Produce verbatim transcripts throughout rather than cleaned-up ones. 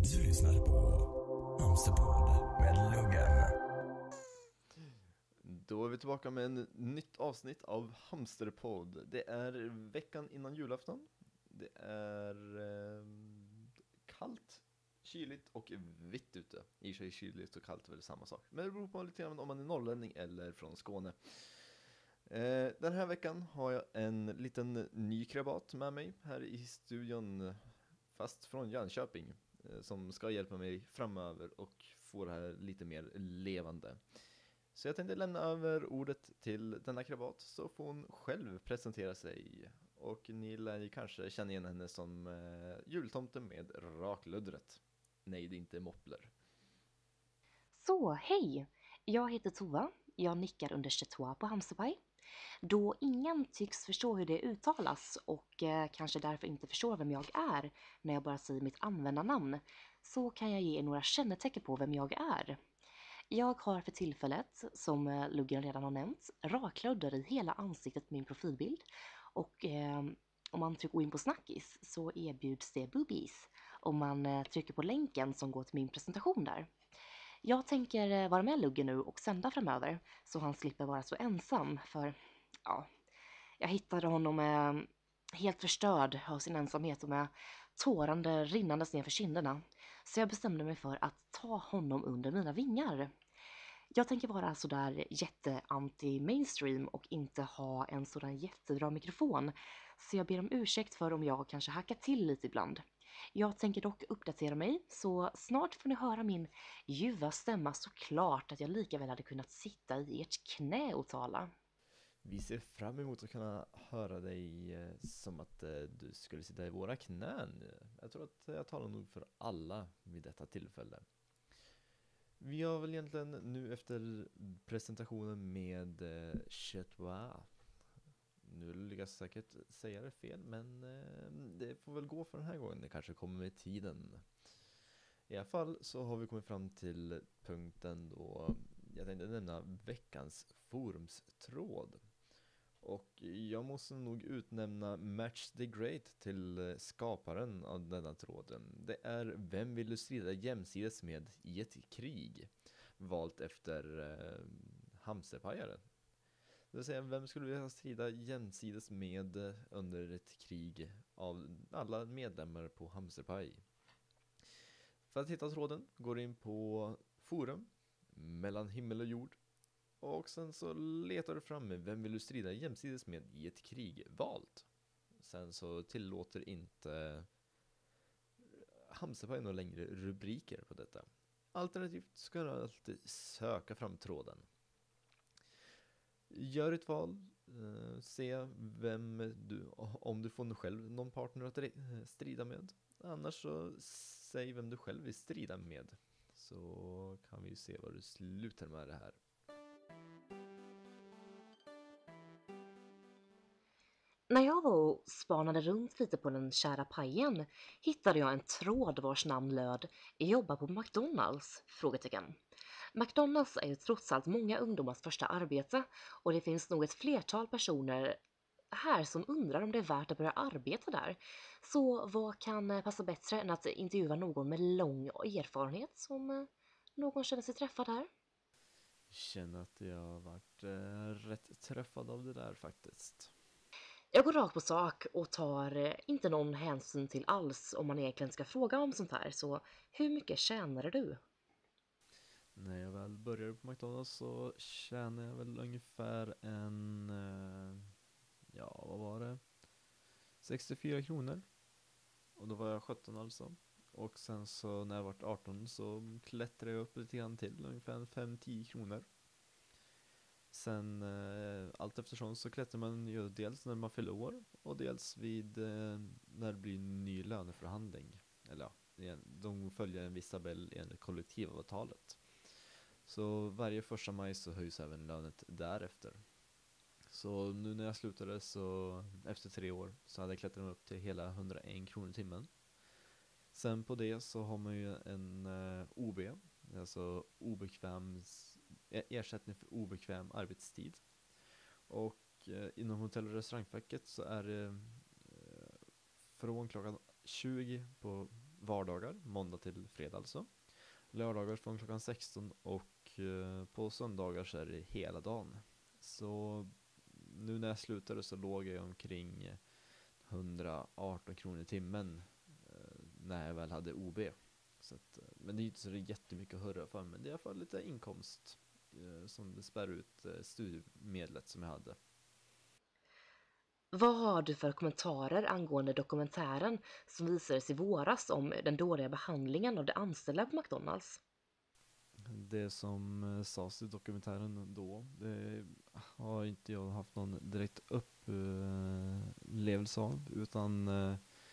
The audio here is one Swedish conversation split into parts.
Du lyssnar på Hamsterpodd med Luggen. Då är vi tillbaka med en nytt avsnitt av Hamsterpodd. Det är veckan innan julafton. Det är eh, kallt, kyligt och vitt ute. I sig kyligt och kallt är väl samma sak. Men det beror på lite grann om man är norrlänning eller från Skåne. Eh, den här veckan har jag en liten ny krabat med mig här i studion. Fast från Jönköping. Eh, som ska hjälpa mig framöver och få det här lite mer levande. Så jag tänkte lämna över ordet till denna krabat så får hon själv presentera sig. Och ni lär ju kanske känna igen henne som eh, jultomten med rakluddret. Nej, det är inte moppler. Så, hej! Jag heter Tova. Jag nickar under Chetois på Hamsterpaj. Då ingen tycks förstå hur det uttalas och eh, kanske därför inte förstår vem jag är när jag bara säger mitt användarnamn, så kan jag ge er några kännetecken på vem jag är. Jag har för tillfället, som Luggen redan har nämnt, rakludder i hela ansiktet på min profilbild. Och eh, om man trycker in på Snackis så erbjuds det boobies om man eh, trycker på länken som går till min presentation där. Jag tänker vara med Luggen nu och sända framöver så han slipper vara så ensam. För ja, jag hittade honom eh, helt förstörd av sin ensamhet och med tårande rinnandes ner för kinderna. Så jag bestämde mig för att ta honom under mina vingar. Jag tänker vara sådär jätte-anti-mainstream och inte ha en sådan jättebra mikrofon. Så jag ber om ursäkt för om jag kanske hackar till lite ibland. Jag tänker dock uppdatera mig, så snart får ni höra min ljuva stämma, så klart att jag lika väl hade kunnat sitta i ert knä och tala. Vi ser fram emot att kunna höra dig eh, som att eh, du skulle sitta i våra knän. Jag tror att jag talar nog för alla vid detta tillfälle. Vi har väl egentligen nu efter presentationen med eh, Chetois. Nu lyckas jag säkert säga det fel, men eh, det får väl gå för den här gången. Det kanske kommer med tiden. I alla fall så har vi kommit fram till punkten då jag tänkte nämna veckans forumstråd. Och jag måste nog utnämna Match the Great till skaparen av denna tråden. Det är vem vill du strida jämsides med i ett krig? Valt efter eh, hamsterpajaren. Det vill säga, vem skulle vilja strida jämsides med under ett krig av alla medlemmar på Hamsterpaj? För att hitta tråden går in på forum, mellan himmel och jord. Och sen så letar du fram med vem vill du strida jämsides med i ett krig valt. Sen så tillåter inte Hamsterpaj några längre rubriker på detta. Alternativt ska du alltid söka fram tråden. Gör ett val, se vem du, om du får själv någon partner att strida med. Annars så säg vem du själv vill strida med. Så kan vi se vad du slutar med det här. När jag var och spanade runt lite på den kära pajen hittade jag en tråd vars namn löd "Jobba på McDonalds?" Frågetecken. McDonalds är ju trots allt många ungdomars första arbete och det finns nog ett flertal personer här som undrar om det är värt att börja arbeta där. Så vad kan passa bättre än att intervjua någon med lång erfarenhet som någon känner sig träffad här? Känner att jag har varit eh, rätt träffad av det där faktiskt. Jag går rakt på sak och tar inte någon hänsyn till alls om man egentligen ska fråga om sånt här. Så hur mycket tjänade du? När jag väl började på McDonalds så tjänade jag väl ungefär en, ja vad var det, sextiofyra kronor. Och då var jag sjutton alltså. Och sen så när jag var arton så klättrade jag upp lite grann till, ungefär fem till tio kronor. Sen eh, allt eftersom så klättrar man ju dels när man fyller år och dels vid eh, när det blir en ny löneförhandling. Eller ja, de följer en viss tabell enligt kollektivavtalet. Så varje första maj så höjs även lönet därefter. Så nu när jag slutade så efter tre år så hade jag klättrat upp till hela hundraen kronor i timmen. Sen på det så har man ju en eh, O B, alltså obekväm ersättning för obekväm arbetstid. Och eh, inom hotell- och restaurangfacket så är det eh, från klockan tjugo på vardagar, måndag till fredag alltså. Lördagar från klockan sexton och eh, på söndagar så är det hela dagen. Så nu när jag slutade så låg jag omkring hundraarton kronor i timmen eh, när jag väl hade O B. Så att, eh, men det är ju inte så det är jättemycket att hurra för, men det är i alla fall lite inkomst eh, som spär ut eh, studiemedlet som jag hade. Vad har du för kommentarer angående dokumentären som visades i våras om den dåliga behandlingen av de anställda på McDonalds? Det som eh, sades i dokumentären då, det har inte jag haft någon direkt upplevelse av, utan eh,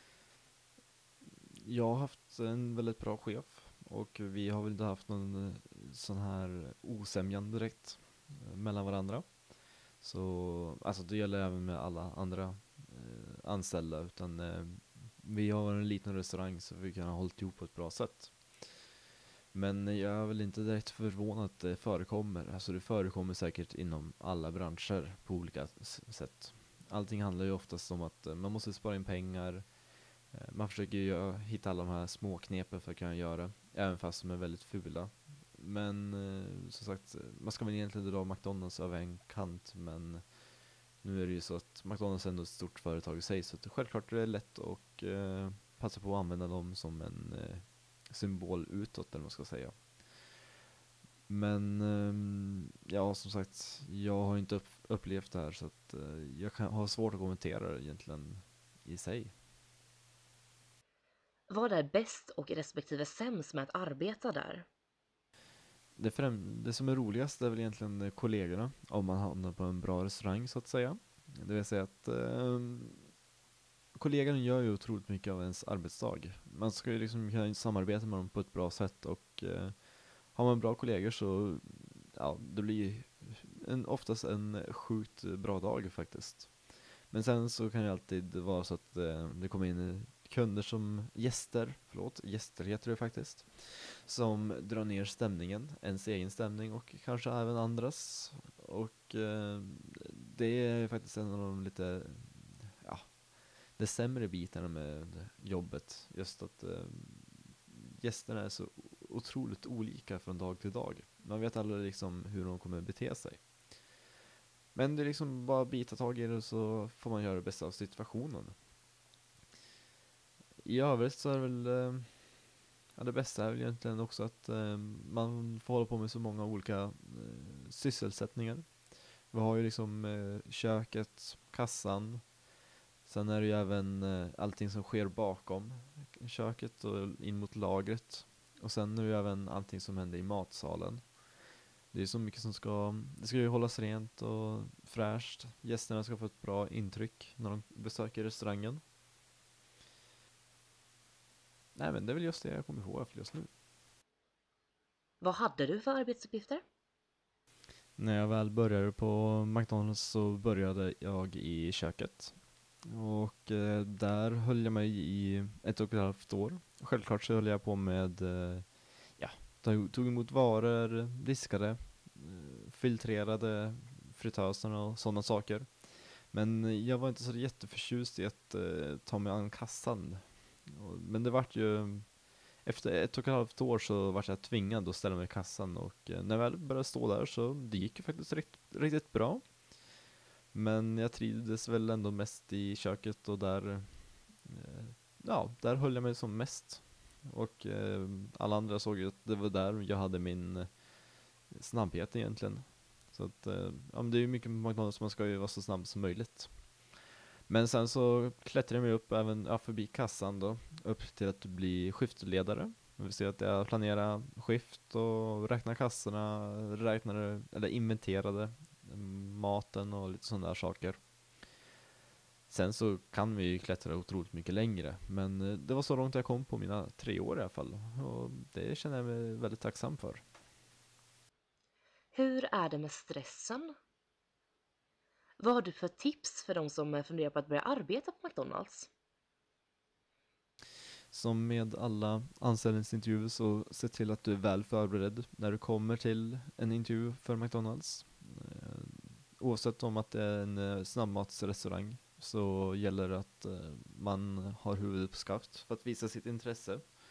jag har haft en väldigt bra chef och vi har väl inte haft någon eh, sån här osämjan direkt eh, mellan varandra. Så alltså det gäller även med alla andra eh, anställda, utan eh, vi har en liten restaurang så vi kan ha hållit ihop på ett bra sätt. Men jag är väl inte direkt förvånad att det förekommer. Alltså det förekommer säkert inom alla branscher på olika s- sätt. Allting handlar ju oftast om att eh, man måste spara in pengar. Eh, Man försöker ju gö- hitta alla de här små knepen för att kunna göra, även fast de är väldigt fula. Men eh, som sagt, man ska väl egentligen dra McDonalds över en kant, men nu är det ju så att McDonalds är ändå ett stort företag i sig, så att det självklart är det lätt att eh, passa på att använda dem som en eh, symbol utåt, eller vad man ska säga. Men ehm, ja, som sagt, jag har inte upp, upplevt det här, så att eh, jag kan ha svårt att kommentera det egentligen i sig. Vad är bäst och respektive sämst med att arbeta där? Det, främ- det som är roligast är väl egentligen eh, kollegorna, om man hamnar på en bra restaurang så att säga. Det vill säga att ehm, kollegorna gör ju otroligt mycket av ens arbetsdag. Man ska ju liksom kunna samarbeta med dem på ett bra sätt, och eh, har man bra kollegor så ja, det blir en, oftast en sjukt bra dag faktiskt. Men sen så kan det alltid vara så att eh, det kommer in kunder som gäster, förlåt, gäster heter det faktiskt, som drar ner stämningen, ens egen stämning och kanske även andras. Och eh, det är faktiskt en av de lite, ja, det sämre bitarna med jobbet. Just att eh, gästerna är så otroligt olika från dag till dag. Man vet aldrig liksom hur de kommer bete sig. Men det är liksom bara bita tag i det, och så får man göra det bästa av situationen. I övrigt så är det väl eh, ja, det bästa är väl egentligen också att eh, man får hålla på med så många olika eh, sysselsättningar. Vi har ju liksom eh, köket, kassan. Sen är det ju även eh, allting som sker bakom köket och in mot lagret. Och sen är det ju även allting som händer i matsalen. Det är så mycket som ska, det ska ju hållas rent och fräscht. Gästerna ska få ett bra intryck när de besöker restaurangen. Nej, men det är väl just det jag kommer ihåg för just nu. Vad hade du för arbetsuppgifter? När jag väl började på McDonalds så började jag i köket. Och eh, där höll jag mig i ett och ett halvt år. Självklart så höll jag på med, eh, ja, tog, tog emot varor, diskade, eh, filtrerade fritöserna och sådana saker. Men jag var inte så jätteförtjust i att eh, ta mig an kassan. Och, men det vart ju, efter ett och ett halvt år så var jag tvingad att ställa mig i kassan, och eh, när jag väl började stå där så det gick ju faktiskt rikt, riktigt bra. Men jag trivdes väl ändå mest i köket, och där eh, ja, där höll jag mig som mest. Och eh, alla andra såg ju att det var där jag hade min eh, snabbhet egentligen. Så att eh, ja, men det är ju mycket med McDonalds, man ska ju vara så snabb som möjligt. Men sen så klättrade jag mig upp även ja, förbi kassan då, upp till att bli skiftledare. Det vill säga att jag planerade skift och räknade kassorna, räknade, eller inventerade maten och lite sådana där saker. Sen så kan vi ju klättra otroligt mycket längre, men eh, det var så långt jag kom på mina tre år i alla fall. Och det känner jag mig väldigt tacksam för. Hur är det med stressen? Vad har du för tips för de som funderar på att börja arbeta på McDonalds? Som med alla anställningsintervjuer så se till att du är väl förberedd när du kommer till en intervju för McDonalds. Eh, Oavsett om att det är en eh, snabbmatsrestaurang så gäller det att eh, man har huvudet på skaft för att visa sitt intresse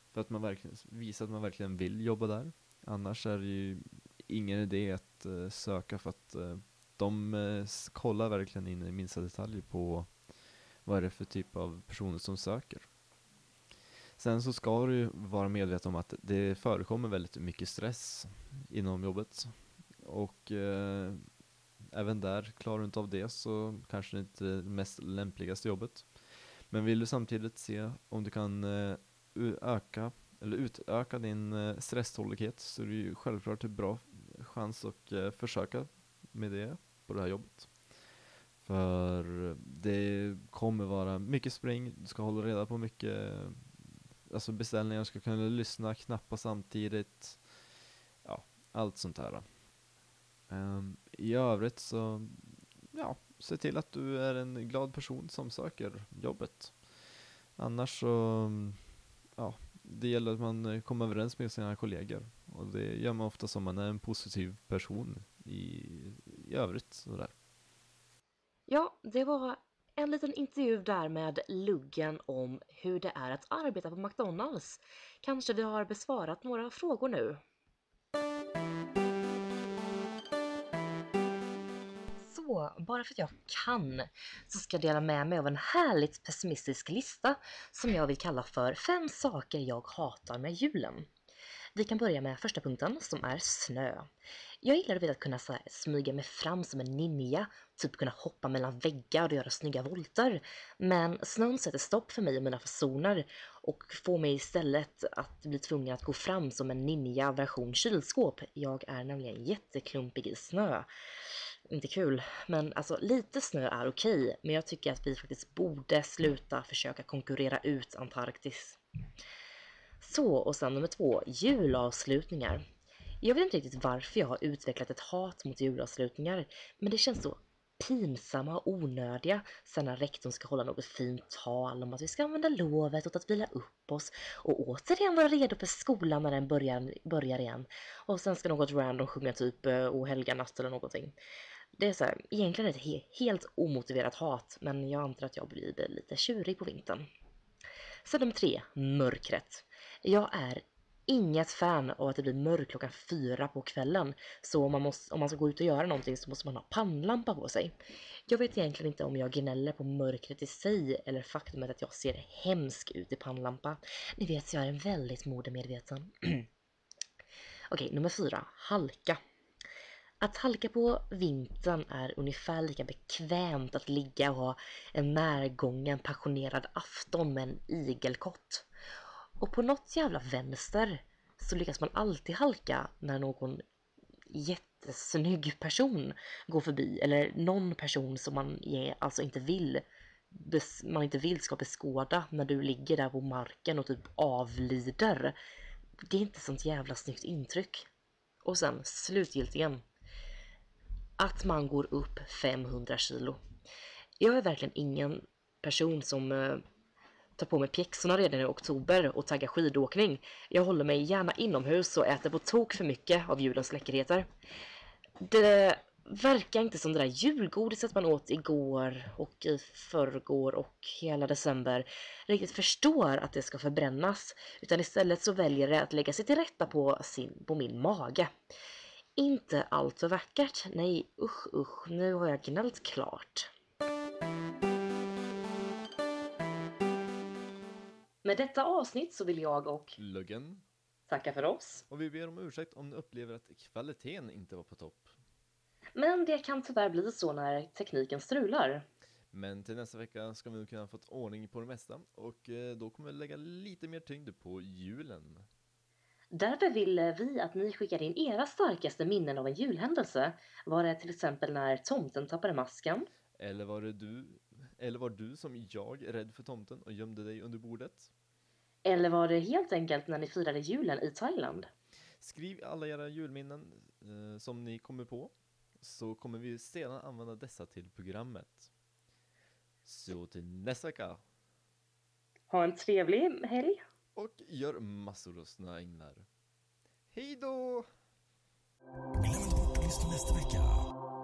för att man verkligen visar att man verkligen vill jobba där. Annars är det ju ingen idé att uh, söka, för att uh, de uh, kollar verkligen in i minsta detalj på vad är det för typ av personer som söker. Sen så ska du ju vara medveten om att det förekommer väldigt mycket stress inom jobbet. Och uh, även där, klarar du inte av det så kanske det inte är det mest lämpligaste jobbet. Men vill du samtidigt se om du kan uh, öka eller utöka din uh, stresstålighet, så är det ju självklart en bra chans att uh, försöka med det på det här jobbet. För det kommer vara mycket spring, du ska hålla reda på mycket, alltså beställningar, ska kunna lyssna, knappa samtidigt, ja, allt sånt här. Um, I övrigt så, ja, se till att du är en glad person som söker jobbet. Annars så, ja, det gäller att man kommer överens med sina kollegor. Och det gör man ofta som man är en positiv person i, i övrigt. Sådär. Ja, det var en liten intervju där med Luggen om hur det är att arbeta på McDonalds. Kanske vi har besvarat några frågor nu. Så, bara för att jag kan så ska jag dela med mig av en härligt pessimistisk lista som jag vill kalla för fem saker jag hatar med julen. Vi kan börja med första punkten som är snö. Jag gillar att kunna så här, smyga mig fram som en ninja, typ kunna hoppa mellan väggar och göra snygga volter. Men snön sätter stopp för mig och mina fasoner och får mig istället att bli tvungen att gå fram som en ninja version kylskåp. Jag är nämligen jätteklumpig i snö. Inte kul, men alltså lite snö är okej, men jag tycker att vi faktiskt borde sluta försöka konkurrera ut Antarktis. Så, och sen nummer två, julavslutningar. Jag vet inte riktigt varför jag har utvecklat ett hat mot julavslutningar, men det känns så pinsamma och onödiga sen när rektorn ska hålla något fint tal om att vi ska använda lovet och att vila upp oss och återigen vara redo för skolan när den börjar, börjar igen. Och sen ska något random sjunga typ O helga natt eller någonting. Det är så här, egentligen ett he- helt omotiverat hat, men jag antar att jag blir lite tjurig på vintern. Sen nummer tre, mörkret. Jag är inget fan av att det blir mörkt klockan fyra på kvällen. Så om man, måste, om man ska gå ut och göra någonting så måste man ha pannlampa på sig. Jag vet egentligen inte om jag gnäller på mörkret i sig eller faktumet att jag ser hemsk ut i pannlampa. Ni vet, jag är en väldigt modemedveten. Okej, nummer fyra, halka. Att halka på vintern är ungefär lika bekvämt att ligga och ha en närgången passionerad afton med en igelkott. Och på något jävla vänster så lyckas man alltid halka när någon jättesnygg person går förbi. Eller någon person som man är, alltså inte vill, man inte vill ska beskåda när du ligger där på marken och typ avlider. Det är inte sånt jävla snyggt intryck. Och sen slutgiltigen, att man går upp femhundra kilo. Jag är verkligen ingen person som eh, tar på mig pjäxorna redan i oktober och taggar skidåkning. Jag håller mig gärna inomhus och äter på tok för mycket av julens läckerheter. Det verkar inte som det där julgodiset man åt igår och i förrgår och hela december riktigt förstår att det ska förbrännas, utan istället så väljer det att lägga sig till rätta på, sin, på min mage. Inte allt för vackert. Nej, usch usch, nu har jag gnällt klart. Med detta avsnitt så vill jag och Luggen. tacka för oss. Och vi ber om ursäkt om ni upplever att kvaliteten inte var på topp. Men det kan tyvärr bli så när tekniken strular. Men till nästa vecka ska vi nog kunna få ordning på det mesta. Och eh, då kommer vi lägga lite mer tyngd på julen. Därför vill vi att ni skickar in era starkaste minnen av en julhändelse. Var det till exempel när tomten tappade masken? Eller var det du, eller var du som jag rädd för tomten och gömde dig under bordet? Eller var det helt enkelt när ni firade julen i Thailand? Skriv alla era julminnen eh, som ni kommer på, så kommer vi sedan använda dessa till programmet. Så till nästa vecka. Ha en trevlig helg. Och gör massor av snöänglar. Hej då! Glöm inte bort att lyssna nästa vecka.